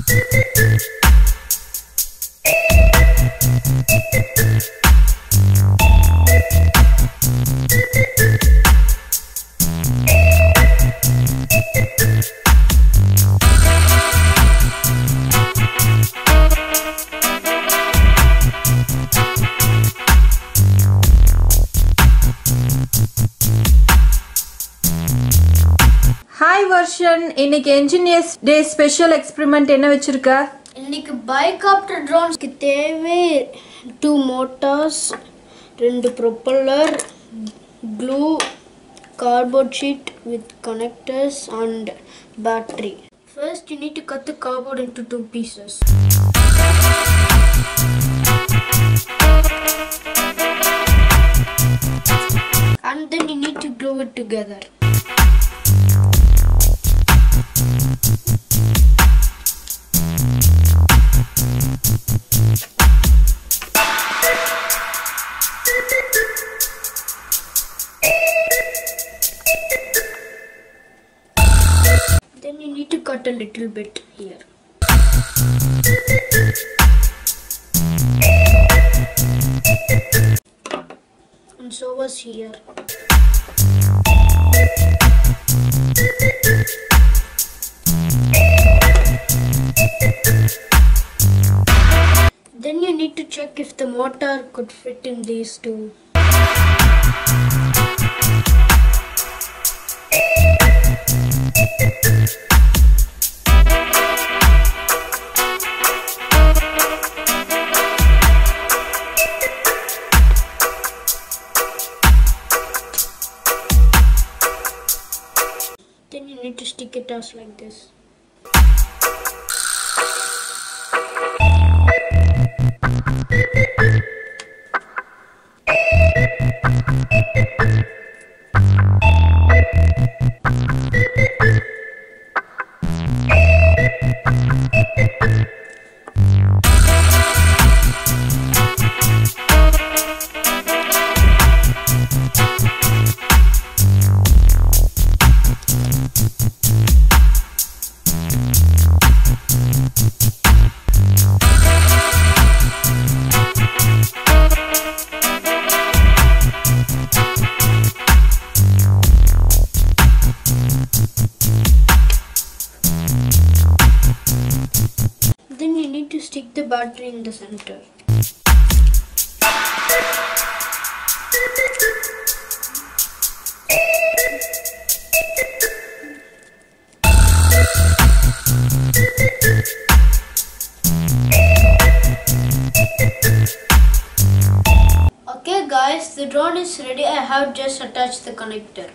Hi Varshan, இன்னைக்கு Engineers Day Special Experiment என்ன வச்சிருக்க? இன்னைக்கு bicopter drones க்கு தேவை 2 motors, 2 propeller, glue, cardboard sheet with connectors and battery. First you need to cut the cardboard into 2 pieces. And then you need to glue it together. Then you need to cut a little bit here. And so was here. Then you need to check if the motor could fit in these two. Then you need to stick it out like this. Then you need to stick the battery in the center. Okay guys, the drone is ready. I have just attached the connector.